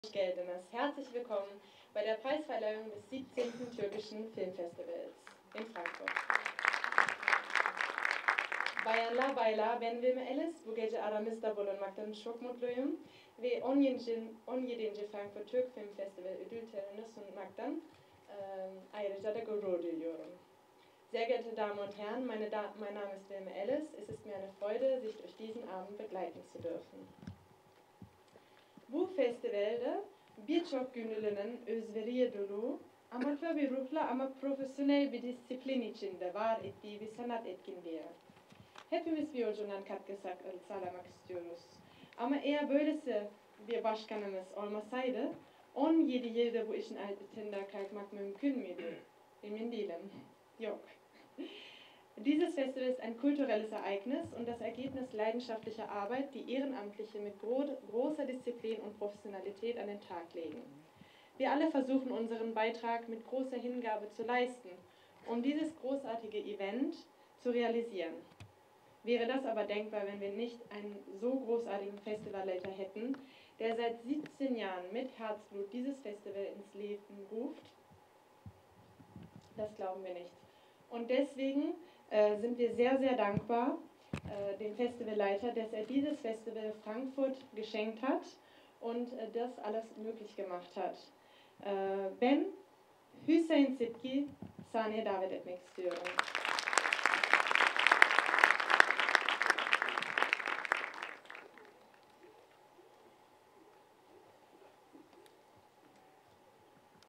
Geldenes. Herzlich willkommen bei der Preisverleihung des 17. Türkischen Filmfestivals in Frankfurt. Bayanlar baylar, ben Vilma Ellis. Bu gece aramızda bulunmaktan çok mutluyum ve 17. Frankfurt Türk Film Festival ödül törenini sunmaktan ayrıca da gurur duyuyorum. Sehr geehrte Damen und Herren, mein Name ist Vilma Ellis. Es ist mir eine Freude, sich durch diesen Abend begleiten zu dürfen. Bu festivalde birçok gönüllünün özveriye dolu, amatör bir ruhla ama profesyonel bir disiplin içinde var ettiği bir sanat etkinliği. Hepimiz bir yolculuğundan katkı sağlamak istiyoruz. Ama eğer böylesi bir başkanımız olmasaydı, 17 yılda bu işin altında kalkmak mümkün müydü? Emin değilim. Yok. Dieses Festival ist ein kulturelles Ereignis und das Ergebnis leidenschaftlicher Arbeit, die Ehrenamtliche mit großer Disziplin und Professionalität an den Tag legen. Wir alle versuchen, unseren Beitrag mit großer Hingabe zu leisten, um dieses großartige Event zu realisieren. Wäre das aber denkbar, wenn wir nicht einen so großartigen Festivalleiter hätten, der seit 17 Jahren mit Herzblut dieses Festival ins Leben ruft? Das glauben wir nicht. Und deswegen sind wir sehr, sehr dankbar dem Festivalleiter, dass er dieses Festival Frankfurt geschenkt hat und das alles möglich gemacht hat. Ben Hüseyin Sitki sahneye davet etmek istiyorum.